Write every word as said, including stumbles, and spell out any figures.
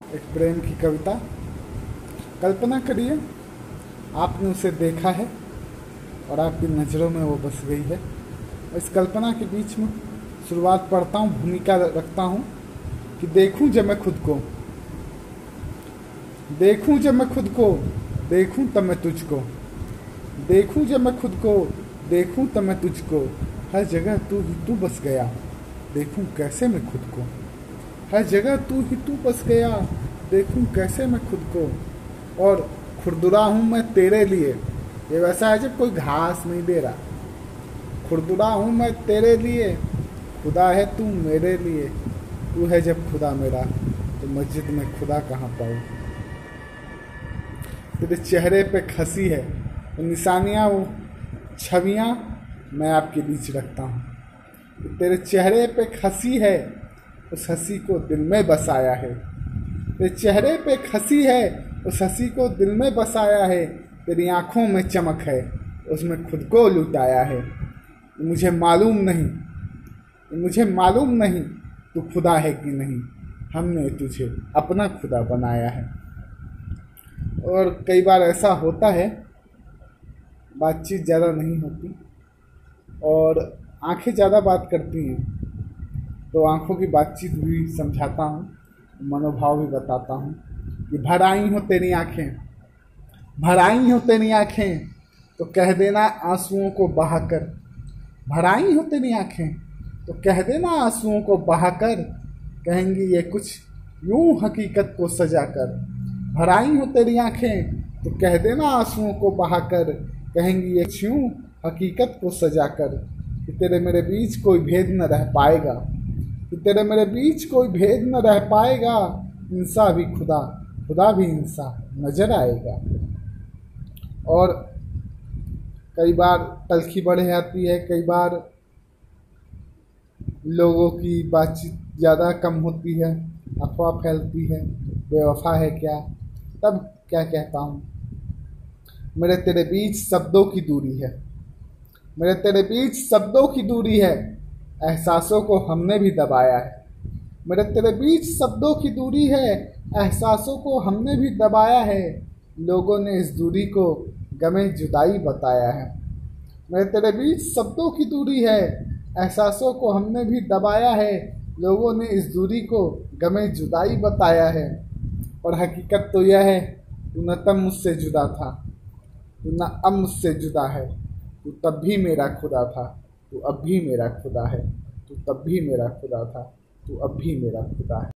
एक प्रेम की कविता। कल्पना करिए आपने उसे देखा है और आपकी नज़रों में वो बस गई है। इस कल्पना के बीच में शुरुआत पढ़ता हूँ, भूमिका रखता हूँ कि देखूं जब मैं खुद को, देखूं जब मैं खुद को, देखूं तब मैं तुझको, देखूं जब मैं खुद को, देखूं तब मैं तुझको, हर जगह तू ही तू बस गया, देखूं कैसे मैं खुद को, हर जगह तू ही तू बस गया, देखूं कैसे मैं खुद को। और खुरदुरा हूँ मैं तेरे लिए, ये वैसा है जब कोई घास नहीं दे रहा। खुरदुरा हूँ मैं तेरे लिए, खुदा है तू मेरे लिए, तू है जब खुदा मेरा, तो मस्जिद में खुदा कहाँ पाऊँ। तेरे चेहरे पे हंसी है, वो निशानियाँ, वो छवियाँ मैं आपके बीच रखता हूँ। तेरे चेहरे पे हंसी है, उस हंसी को दिल में बसाया है। तेरे चेहरे पे हंसी है, उस हंसी को दिल में बसाया है। तेरी आँखों में चमक है, उसमें खुद को लुटाया है। मुझे मालूम नहीं, मुझे मालूम नहीं तू खुदा है कि नहीं, हमने तुझे अपना खुदा बनाया है। और कई बार ऐसा होता है, बातचीत ज़्यादा नहीं होती और आंखें ज़्यादा बात करती हैं, तो आंखों की बातचीत भी समझाता हूँ, मनोभाव भी बताता हूँ कि भर आई हो तेरी आंखें, भर आई हो तेरी आंखें, तो कह देना आंसुओं को बहाकर, भर आई हो तेरी आंखें, तो कह देना आंसुओं को बहाकर, कहेंगी ये कुछ यूं हकीकत को सजाकर। भर आई हो तेरी आंखें, तो कह देना आंसुओं को बहाकर, कहेंगी ये यूं हकीकत को सजाकर। कि तेरे मेरे बीच कोई भेद न रह पाएगा, कि तेरे मेरे बीच कोई भेद न रह पाएगा, इंसा भी खुदा, खुदा भी इंसा नजर आएगा। और कई बार तलखी बढ़ जाती है, कई बार लोगों की बातचीत ज़्यादा कम होती है, अफवाह फैलती है, बेवफा है क्या, तब क्या कहता हूँ, मेरे तेरे बीच शब्दों की दूरी है, मेरे तेरे बीच शब्दों की दूरी है, एहसासों को हमने भी दबाया है। मेरे तेरे बीच शब्दों की दूरी है, एहसासों को हमने भी दबाया है, लोगों ने इस दूरी को गमे जुदाई बताया है। मेरे तेरे बीच शब्दों की दूरी है, एहसासों को हमने भी दबाया है, लोगों ने इस दूरी को गमे जुदाई बताया है। और हकीकत तो यह है, तू न तब मुझसे जुदा था, तू न अब मुझसे जुदा है, तू तब भी मेरा खुदा था, तू अब भी मेरा खुदा है, तू तब भी मेरा खुदा था, तू अब भी मेरा खुदा है।